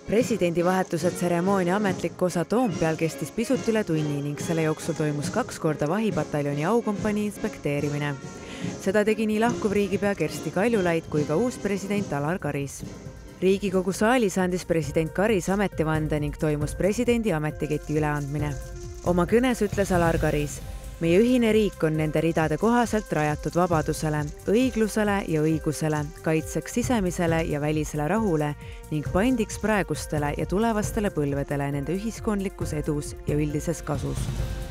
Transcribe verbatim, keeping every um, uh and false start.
Presidendivahetuse tseremoonia ametlik osa Toompeal kestis pisut üle tunni ning selle jooksul toimus kaks korda vahipataljoni aukompanii inspekteerimine. Seda tegi nii lahkuv riigipea Kersti Kaljulaid kui ka uus president Alar Karis. Riigikogu saalis andis president Karis ametivande ning toimus presidendi ametiketi üleandmine. Oma kõnes ütles Alar Karis: meie ühine riik on nende ridade kohaselt rajatud vabadusele, õiglusele ja õigusele, kaitseks sisemisele ja välisele rahule ning pandiks praegustele ja tulevastele põlvedele nende ühiskondlikus edus ja üldises kasus.